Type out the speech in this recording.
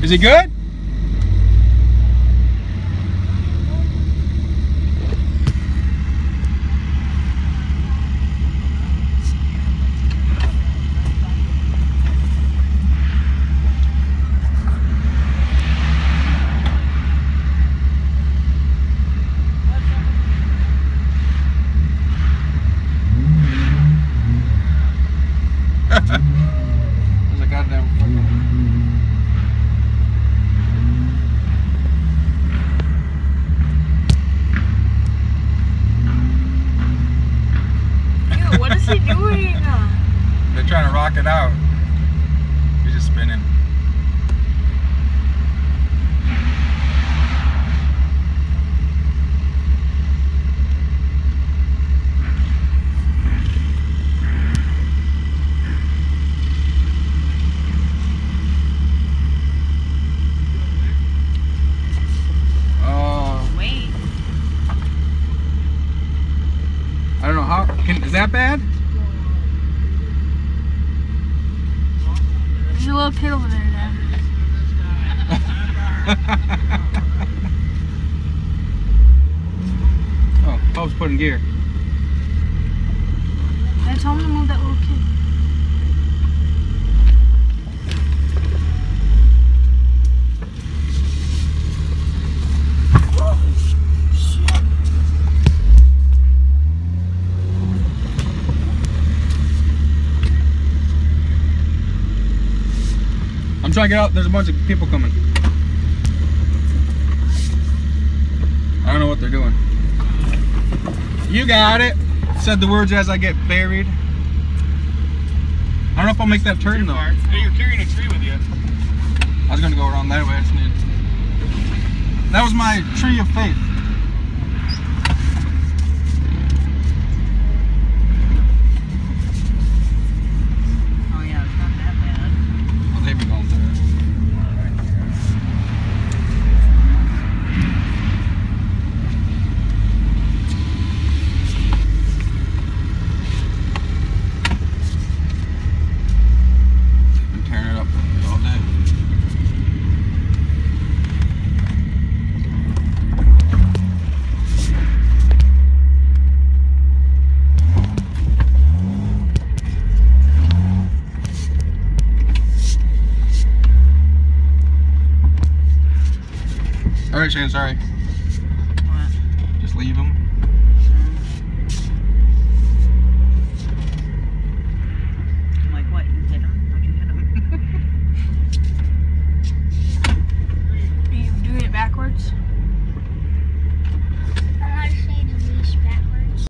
Is he good? There's a goddamn fucking... Dude, what is he doing? They're trying to rock it out. He's just spinning. Wait. I don't know how. Is that bad? There's a little kid over there, Dad. Oh, Bob's putting gear. I told him to move that little kid. I'm trying to get out. There's a bunch of people coming. I don't know what they're doing. You got it. Said the words as I get buried. I don't know if I'll make that turn though. Hey, you're carrying a tree with you. I was gonna go around that way. I just need. That was my tree of faith. Oh yeah, it's not that bad. Well, they've been going through it. Been tearing it up all day. All right, Shane, sorry.